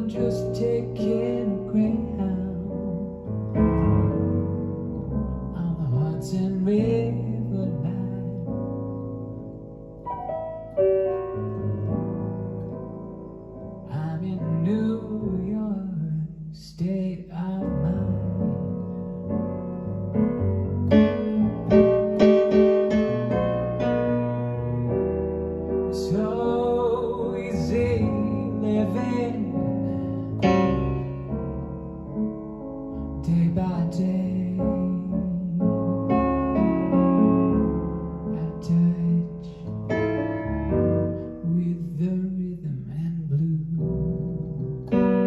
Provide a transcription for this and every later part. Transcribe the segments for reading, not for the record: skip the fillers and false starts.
I'm just taking a Greyhound on the Hudson River line. I'm in New York, state of mind. So easy living day by day. I touch with the rhythm and blues.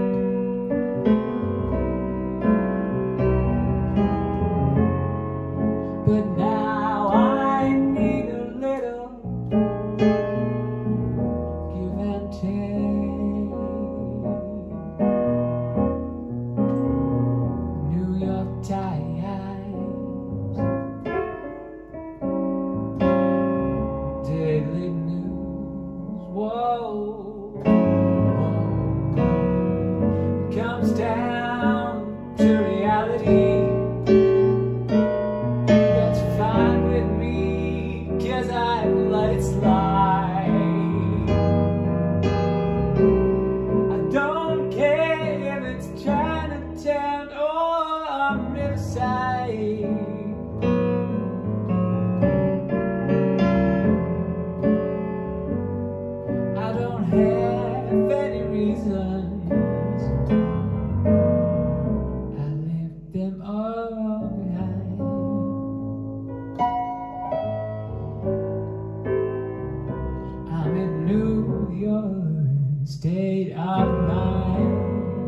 But now I need a little give and take. New York Times, Daily News, whoa, it comes down to reality. That's fine with me, 'cause I let it slide. I don't care if it's Chinatown or Riverside. I don't have any reasons. I left them all behind. I'm in New York, state of mind.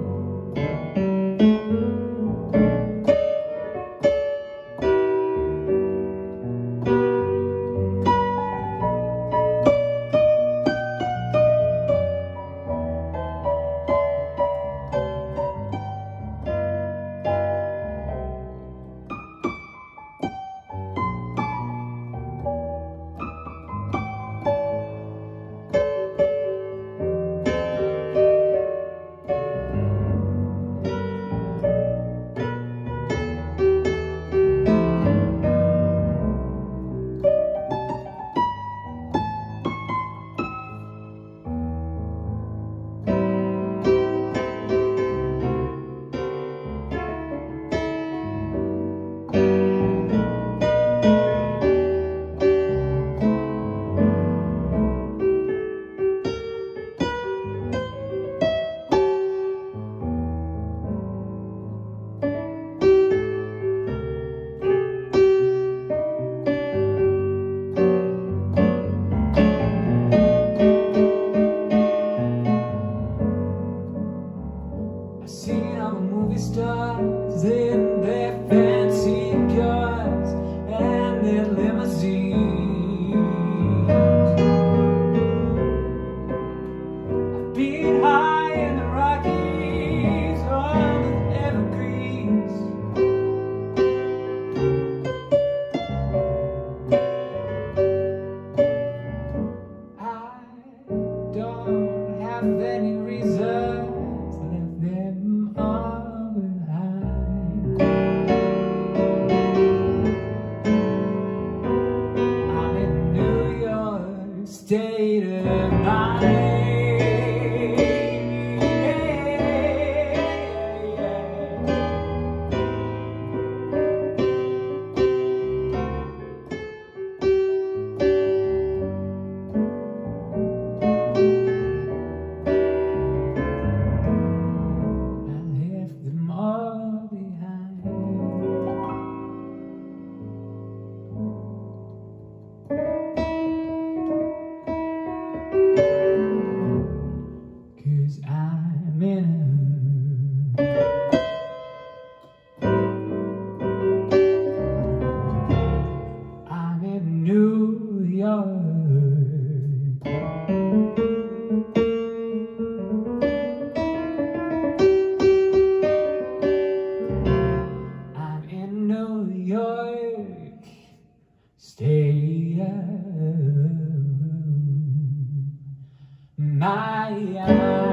Seen all the movie stars in their fancy cars and their limousines. I've been high in the Rockies on the Evergreens. I don't have any reasons. Left them all behind. I'm in New York, state of mind. I'm in New York. I'm in New York, stay of my